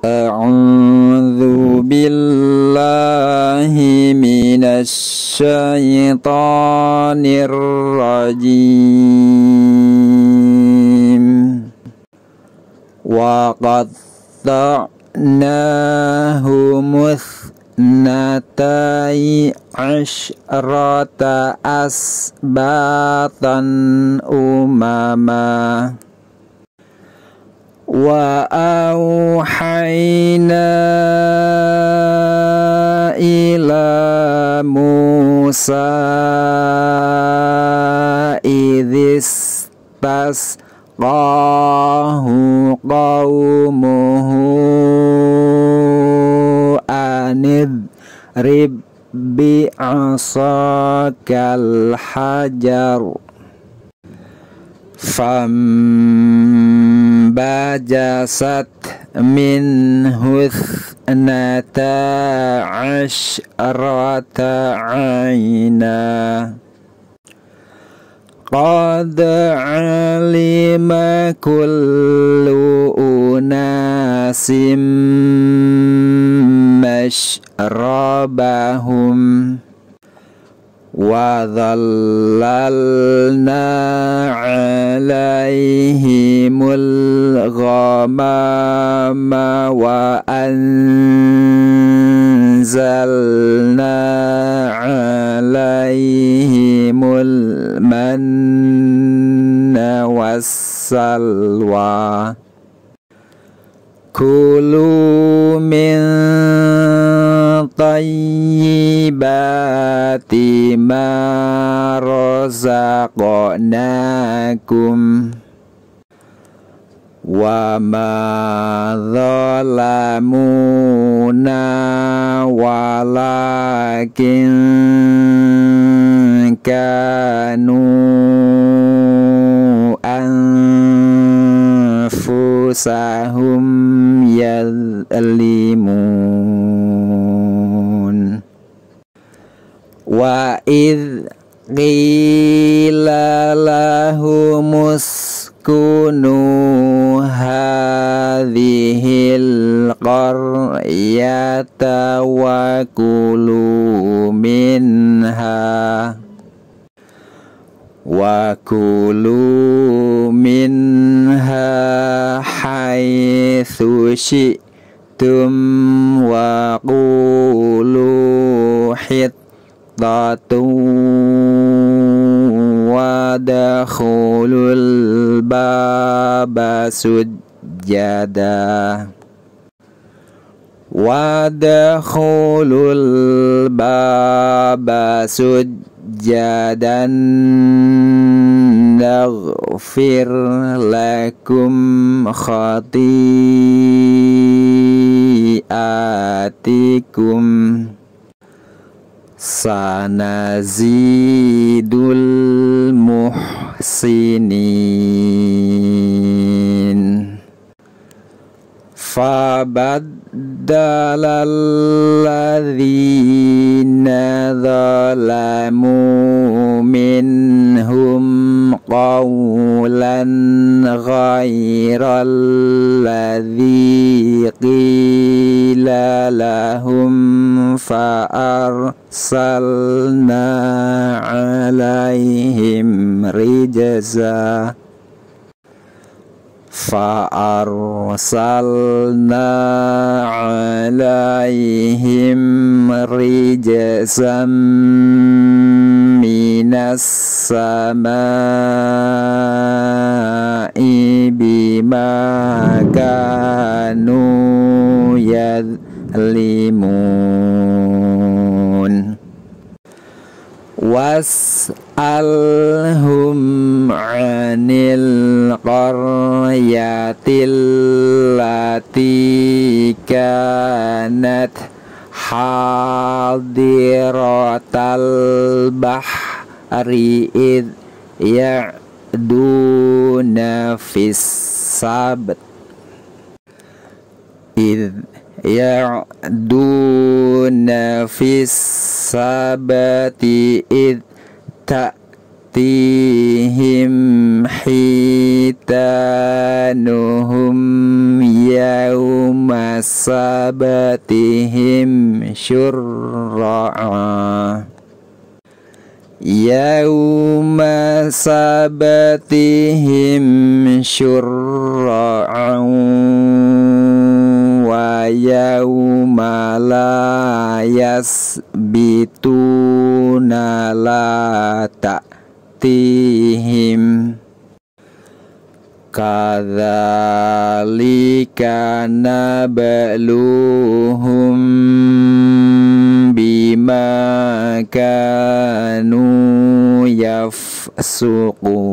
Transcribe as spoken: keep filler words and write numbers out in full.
A'udzu billahi minasy syaithanir rajim. Wa qatta'nahumus natai asyrata asbatan umama wa auhayna ila Musa idhis tasqahu qaumuhu anidrib bi'asakal hajar fam bajasat minhu ithnata asyrata ayna qad alima kullu unasim mashrabahum wa dhallalna alaihimul ghamama wa anzalna alaihimul manna wassalwa kulu min tayyibati ma razaqnakum wa ma zalamuna walakin kanu anfusahum yadlimun wa idh qila lahumuskunu hadhil qaryata wa kulu minha wa kulu minha haitsu syi'tum wa qulu hittatun wa dakhulul baba sujjada wa dakhulul baba sujjadan naghfir lakum khati'atikum sanazidul muhsinin fabaddala alladhina zalamu minhum qawlan ghairal ladzi qila lahum fa arsalna alaihim rijza fa arsalna alaihim rijzam minas samai bima kanu yadlimun was'alhum 'anil qaryatil lati kanat hadiratal bahri id ya'duna fis sabt id ya'duna fis sabati id ta'tihim hitanuhum yawma sabatihim syurra'a Yauma sabatihim syurra'a wa yauma la yasbituna la ta'tihim kadzalika nabluhum bima kanu yafsuqun